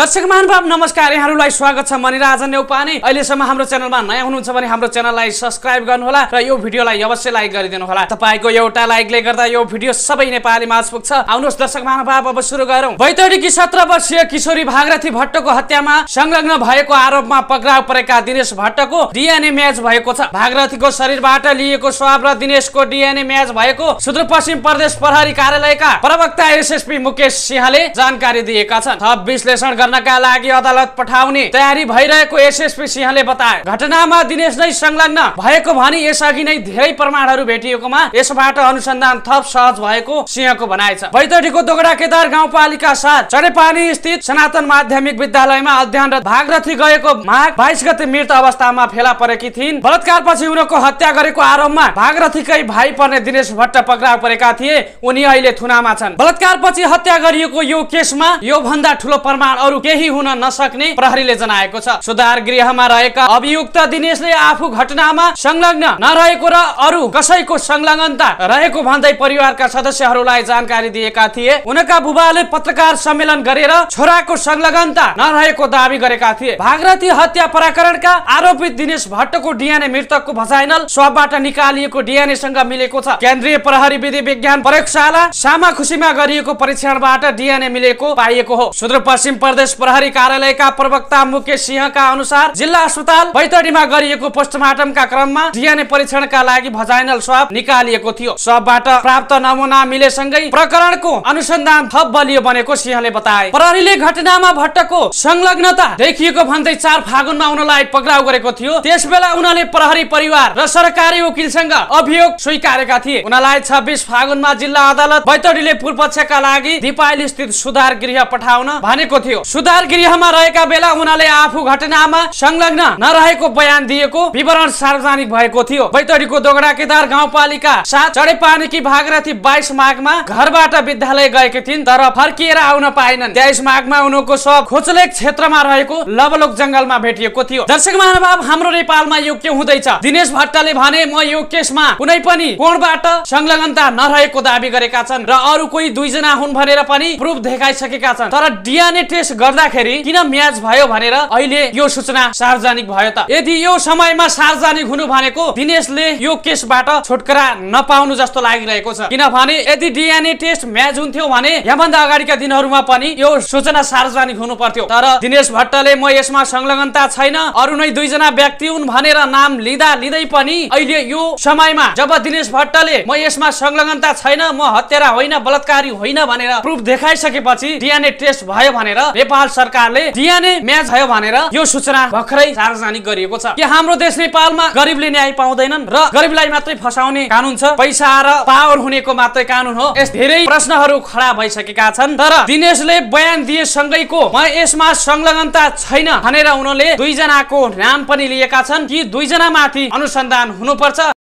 दर्शक महानुभाव नमस्कार, यहाँहरूलाई स्वागत छ। मनिराज नेउपाने। अहिलेसम्म हाम्रो च्यानलमा नयाँ हुनुहुन्छ भने हाम्रो च्यानललाई सब्स्क्राइब गर्नुहोला र यो भिडियोलाई अवश्य लाइक गरिदिनु होला। तपाईको एउटा लाइकले गर्दा यो भिडियो सबै नेपालीमा पुग्छ। आउनुहोस् दर्शक महानुभाव, अब सुरु गरौँ। बैतडीकी 17 वर्षीय किशोरी भागरथी भट्टको हत्यामा संलग्न भएको आरोपमा पक्राउ परेका दिनेश भट्टको डीएनए म्याच भएको छ। भागरथीको शरीरबाट लिएको स्वाब र दिनेशको डीएनए म्याच भएको सुदूरपश्चिम प्रदेश प्रहरी कार्यालयका प्रवक्ता एसएसपी मुकेश सिंहले जानकारी दिएका छन्। थप विश्लेषण गर्नका लागि अदालत पठाउने तयारी भइरहेको एसएसपी सिंहले बताए। घटनामा दिनेश नै संलग्न भएको भनी यसअघि नै धेरै प्रमाणहरू भेटिएकोमा यसबाट अनुसन्धान थप सहज भएको सिंहको भनाइ छ। बैतडीको दोगडा केदार गाउँपालिका 7 चढेपानी स्थित सनातन माध्यमिक विद्यालयमा अध्ययनरत भागरथी गएको माघ 22 गते मृत अवस्थामा फेला परेकी थिइन्। बलात्कारपछि उनको हत्या गरेको आरोपमा भागरथीकै भाइ पर्ने दिनेश भट्ट पक्राउ परेका थिए। उनी अहिले थुनामा छन्। बलात्कारपछि हत्या गरिएको यो केसमा यो भन्दा ठूलो प्रमाण अरु केही हुन नसक्ने प्रहरीले जनाएको छ। सुधार गृहमा रहेका अभियुक्त दिनेशले आफू घटनामा संलग्न नरहेको र अरु कसैको संलग्नता रहेको भन्दै परिवारका सदस्यहरूलाई जानकारी दिएका थिए। उनका बुबाले पत्रकार सम्मेलन गरेर छोराको संलग्नता नरहेको दावी गरेका थिए। भागरथी हत्या प्रकरणका आरोपित दिनेश भट्टको डीएनए मृतकको भजाइनल स्वाबबाट निकालिएको डीएनए सँग मिलेको छ। केन्द्रीय प्रहरी विधि विज्ञान प्रयोगशाला सामाखुसीमा गरिएको परीक्षणबाट डीएनए मिलेको पाइएको हो। सुदूरपश्चिम प्रदेश प्रहरी कार्यालयका प्रवक्ता मुकेश सिंहका अनुसार जिल्ला अस्पताल बैतडीमा गरिएको पोस्टमार्टमका क्रममा डीएनए परीक्षणका लागि भजाइनल स्वाब निकालिएको थियो। स्वाबबाट प्राप्त नमुना मिलेसँगै प्रकरणको अनुसन्धान थप बलियो बनेको सिंहले बताए। प्रहरीले घटनामा भट्टको संलग्नता देखिएको भन्दै 4 फागुनमा उनलाई पक्राउ गरेको थियो। त्यसबेला उनले प्रहरी परिवार र सरकारी वकिलसँग अभियोग स्वीकारेका थिए। उनलाई 26 फागुनमा जिल्ला अदालत बैतडीले पूर्वपक्षका लागि दिपाइल स्थित सुधार गृह पठाउन भनेको थियो। सुधार गृहमा रहेका बेला उनले आफू घटनामा संलग्न नरहेको बयान दिएको विवरण सार्वजनिक भएको थियो। बैतडीको दोगडा केदार गाउँपालिका 7 चढेपानीकी भागरथी 22 माघमा घरबाट विद्यालय गएकी थिइन्, तर फर्किएर आउन पाइनन्। 23 माघमा उनको शव खोचलेक क्षेत्रमा रहेको लवलोक जंगलमा भेटिएको थियो। दर्शक महानुभाव, हाम्रो नेपालमा यो के हुँदैछ? दिनेश भट्टले भने म यो केसमा कुनै पनि कोणबाट संलग्नता नरहेको दावी गरेका छन् र अरु कोही 2 जना हुन् भनेर पनि प्रुफ देखाइसकेका छन्। तर डीएनए टेस्ट गर्दाखेरि किन म्याच भयो भनेर अहिले यो सूचना सार्वजनिक भयो त? यदि यो समयमा सार्वजनिक हुनु भनेको दिनेशले यो केसबाट छुटकारा नपाउनु जस्तो लागिरहेको छ। किनभने यदि डीएनए टेस्ट म्याच हुन्थ्यो भने यहाँभन्दा अगाडिका दिनहरुमा पनि यो सूचना सार्वजनिक हुनु पर्थ्यो। तर दिनेश भट्टले म यसमा संलग्नता छैन, अरु नै 2 जना व्यक्ति हुन् भनेर नाम लिँदै पनि अहिले यो समयमा जब दिनेश भट्टले म यसमा संलग्नता छैन, म हत्यारा होइन, बलात्कारी होइन भनेर प्रुफ देखाइसकेपछि डीएनए टेस्ट भयो भनेर नेपाल सरकारले डीएनए म्याच भयो भनेर यो सूचना भर्खरै सार्वजनिक गरिएको छ। के हाम्रो देश नेपालमा गरिबले न्याय पाउँदैनन् र गरिबलाई मात्रै फसाउने कानुन छ? पैसा र पावर हुनेको मात्रै कानुन हो? यस धेरै प्रश्नहरू खडा भइसकेका छन्। तर दिनेशले बयान दिएसँगैको म यसमा संलग्नता छैन भनेर उनले 2 जनाको नाम पनि लिएका छन्। कि 2 जना माथि अनुसन्धान हुनुपर्छ